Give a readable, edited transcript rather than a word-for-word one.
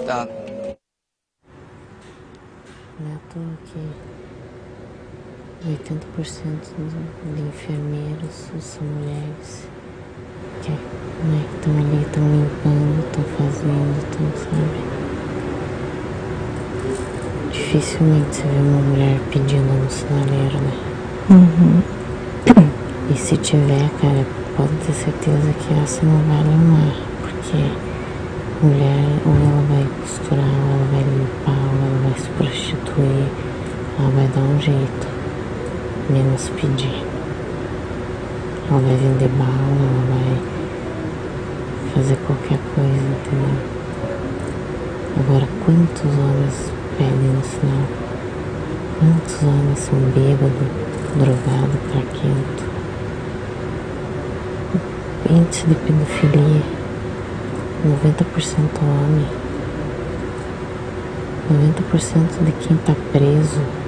Tá. Não é à toa que 80% de enfermeiros são mulheres. Que estão ali, estão limpando, estão fazendo, estão, sabe? Dificilmente você vê uma mulher pedindo no sinaleiro, né? E se tiver, cara, pode ter certeza que essa não vai arrumar, porque mulher ou ela vai costurar, ou ela vai limpar, ou ela vai se prostituir, ela vai dar um jeito, menos pedir. Ela vai vender bala, ela vai fazer qualquer coisa, entendeu? Agora, quantos homens pedem no sinal? Quantos homens são bêbados, drogados, craquentos? Índice de pedofilia, 90% homem. 90% de quem tá preso